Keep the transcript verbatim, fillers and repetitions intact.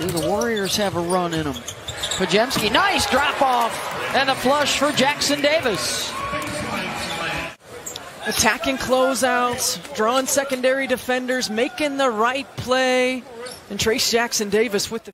Do the Warriors have a run in them? Pajemski, nice drop off, and a flush for Jackson Davis. Attacking closeouts, drawing secondary defenders, making the right play, and Trace Jackson Davis with the